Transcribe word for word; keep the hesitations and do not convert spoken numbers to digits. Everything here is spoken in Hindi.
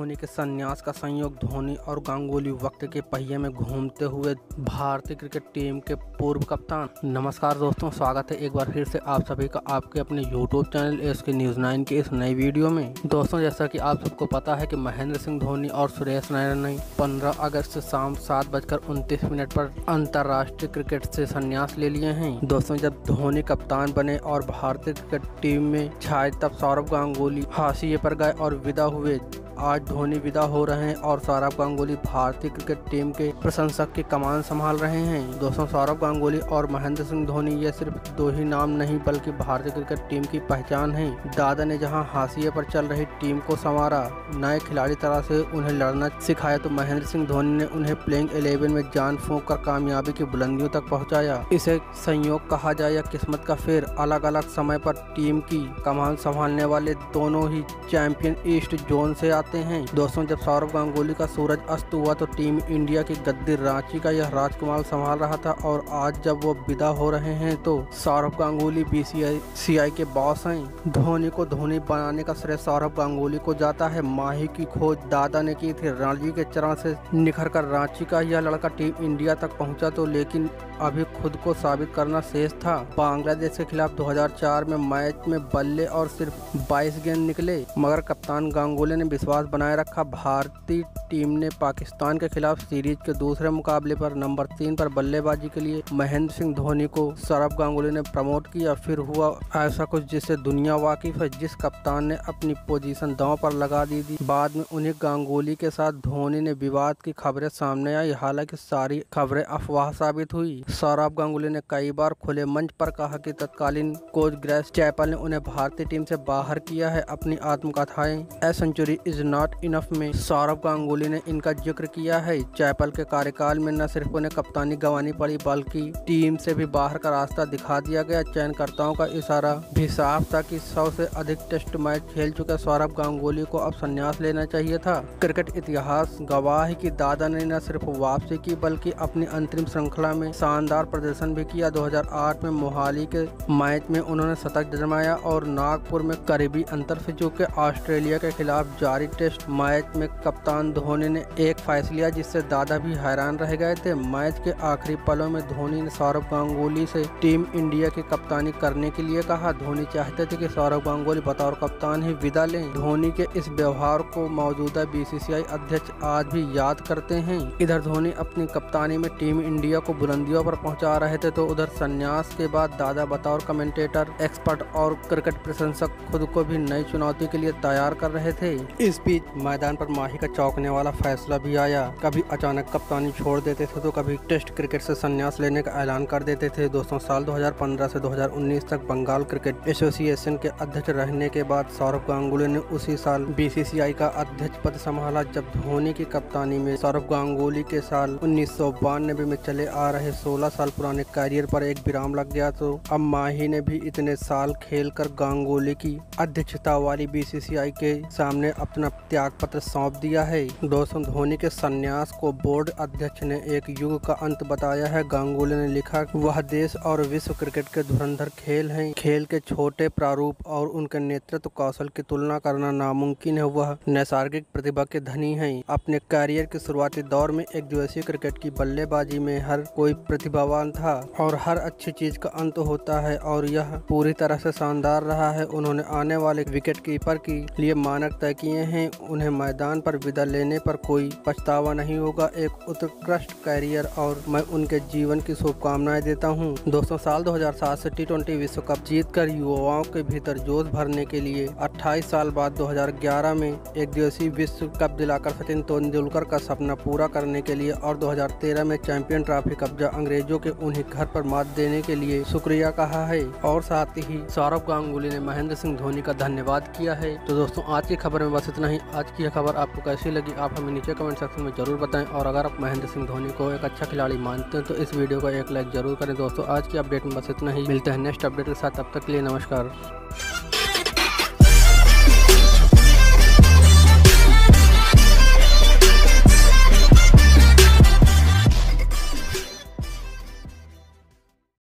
धोनी के संन्यास का संयोग। धोनी और गांगुली वक्त के पहिए में घूमते हुए भारतीय क्रिकेट टीम के पूर्व कप्तान। नमस्कार दोस्तों, स्वागत है एक बार फिर से आप सभी का आपके अपने YouTube channel SK news nine के इस नई वीडियो में। दोस्तों, जैसा कि आप सबको पता है कि महेंद्र सिंह धोनी और सुरेश रैना ने पंद्रह अगस्त शाम सात बजकर उनतीस मिनट पर अंतर्राष्ट्रीय क्रिकेट से संन्यास ले लिए हैं। दोस्तों, जब धोनी कप्तान बने और भारतीय क्रिकेट टीम में छाए तब सौरव गांगुली हाशिए पर गए और विदा हुए। आज धोनी विदा हो रहे हैं और सौरव गांगुली भारतीय क्रिकेट टीम के प्रशंसक की कमान संभाल रहे हैं। दोस्तों, सौरव गांगुली और महेंद्र सिंह धोनी ये सिर्फ दो ही नाम नहीं बल्कि भारतीय क्रिकेट टीम की पहचान है। दादा ने जहां हाशिए पर चल रही टीम को संवारा, नए खिलाड़ी तरह से उन्हें लड़ना सिखाया, तो महेंद्र सिंह धोनी ने उन्हें प्लेइंग इलेवन में जान फूंक कर कामयाबी की बुलंदियों तक पहुँचाया। इसे संयोग कहा जाए या किस्मत का फेर, अलग अलग समय पर टीम की कमान संभालने वाले दोनों ही चैंपियन ईस्ट जोन से आते हैं। दोस्तों, जब सौरव गांगुली का सूरज अस्त हुआ तो टीम इंडिया की गद्दी रांची का यह राजकुमार संभाल रहा था और आज जब वो विदा हो रहे हैं तो सौरव गांगुली बीसीसीआई के बॉस हैं। धोनी को धोनी बनाने का श्रेय सौरव गांगुली को जाता है। माही की खोज दादा ने की थी। रणजी के चरण से निखर कर रांची का यह लड़का टीम इंडिया तक पहुंचा तो लेकिन अभी खुद को साबित करना शेष था। बांग्लादेश के खिलाफ दो हज़ार चार में मैच में बल्ले और सिर्फ बाईस गेंद निकले, मगर कप्तान गांगुली ने विश्वास बनाए रखा। भारतीय टीम ने पाकिस्तान के खिलाफ सीरीज के दूसरे मुकाबले पर नंबर तीन पर बल्लेबाजी के लिए महेंद्र सिंह धोनी को सौरव गांगुली ने प्रमोट किया। फिर हुआ ऐसा कुछ जिससे दुनिया वाकिफ है। जिस कप्तान ने अपनी पोजीशन दांव पर लगा दी थी, बाद में उन्हें गांगुली के साथ धोनी ने विवाद की खबरें सामने आई। हालांकि सारी खबरें अफवाह साबित हुई। सौरव गांगुली ने कई बार खुले मंच पर कहा कि तत्कालीन कोच ग्रेस चैपल ने उन्हें भारतीय टीम से बाहर किया है। अपनी आत्मकथाएं a century is not enough में सौरव गांगुली ने इनका जिक्र किया है। चैपल के कार्यकाल में न सिर्फ उन्हें कप्तानी गंवानी पड़ी बल्कि टीम से भी बाहर का रास्ता दिखा दिया गया। चयनकर्ताओं का इशारा भी साफ था कि सौ से अधिक टेस्ट मैच खेल चुके सौरव गांगुली को अब संन्यास लेना चाहिए था। क्रिकेट इतिहास गवाह है कि दादा ने न सिर्फ वापसी की बल्कि अपनी अंतरिम श्रृंखला में शानदार प्रदर्शन भी किया। दो हज़ार आठ में मोहाली के मैच में उन्होंने शतक जमाया और नागपुर में करीबी अंतर से चूके ऑस्ट्रेलिया के खिलाफ जारी टेस्ट मैच में कप्तान धोनी ने एक फैसला लिया जिससे दादा भी हैरान रह गए थे। मैच के आखिरी पलों में धोनी ने सौरव गांगुली से टीम इंडिया की कप्तानी करने के लिए कहा। धोनी चाहते थे कि सौरव गांगुली बतौर कप्तान ही विदा लें। धोनी के इस व्यवहार को मौजूदा बीसीसीआई अध्यक्ष आज भी याद करते हैं। इधर धोनी अपनी कप्तानी में टीम इंडिया को बुलंदियों पर पहुंचा रहे थे तो उधर संन्यास के बाद दादा बतौर कमेंटेटर, एक्सपर्ट और क्रिकेट प्रशंसक खुद को भी नई चुनौती के लिए तैयार कर रहे थे। इस बीच मैदान पर माही का चौंकने वाला फैसला भी आया। कभी अचानक कप्तानी छोड़ देते थे तो कभी टेस्ट क्रिकेट से संन्यास लेने का ऐलान कर देते थे। दोस्तों, साल दो हज़ार पंद्रह से दो हज़ार उन्नीस तक बंगाल क्रिकेट एसोसिएशन के अध्यक्ष रहने के बाद सौरव गांगुली ने उसी साल बीसीसीआई का अध्यक्ष पद संभाला। जब धोनी की कप्तानी में सौरव गांगुली के साल उन्नीस सौ बानवे में चले आ रहे सोलह साल पुराने करियर पर एक विराम लग गया तो अब माही ने भी इतने साल खेलकर गांगुली की अध्यक्षता वाली बीसीसीआई के सामने अपना त्याग पत्र सौंप दिया है। दोस्तों, धोनी के संन्यास को बोर्ड अध्यक्ष ने एक युग का अंत बताया है। गांगुली ने लिखा, वह देश और विश्व क्रिकेट के धुरंधर खेल हैं। खेल के छोटे प्रारूप और उनके नेतृत्व कौशल की तुलना करना नामुमकिन है। वह नैसर्गिक प्रतिभा के धनी हैं। अपने करियर के शुरुआती दौर में एक दिवसीय क्रिकेट की बल्लेबाजी में हर कोई प्रतिभावान था और हर अच्छी चीज का अंत होता है और यह पूरी तरह से शानदार रहा है। उन्होंने आने वाले विकेट कीपर के लिए मानक तय किए हैं। उन्हें मैदान पर विदा लेने पर कोई पछतावा नहीं होगा। एक उत्कृष्ट करियर और मैं उनके जीवन की शुभकामनाएं देता हूं। दोस्तों, साल दो हज़ार सात से टी ट्वेंटी विश्व कप जीतकर युवाओं के भीतर जोश भरने के लिए अट्ठाईस साल बाद दो हज़ार ग्यारह में एक दिवसीय विश्व कप दिलाकर सचिन तेंदुलकर का सपना पूरा करने के लिए और दो हज़ार तेरह में चैंपियन ट्रॉफी कब्जा अंग्रेजों के उन्हीं घर पर मात देने के लिए शुक्रिया कहा है। और साथ ही सौरव गांगुली ने महेंद्र सिंह धोनी का धन्यवाद किया है। तो दोस्तों, आज की खबर में बस इतना ही। आज की यह खबर आपको कैसी लगी आप हमें नीचे कमेंट सेक्शन में जरूर बताएं और अगर आप महेंद्र सिंह धोनी को एक अच्छा खिलाड़ी मानते हैं तो इस वीडियो को एक लाइक जरूर करें। दोस्तों, आज की अपडेट में बस इतना ही। मिलते हैं नेक्स्ट अपडेट के साथ, तब तक के लिए नमस्कार।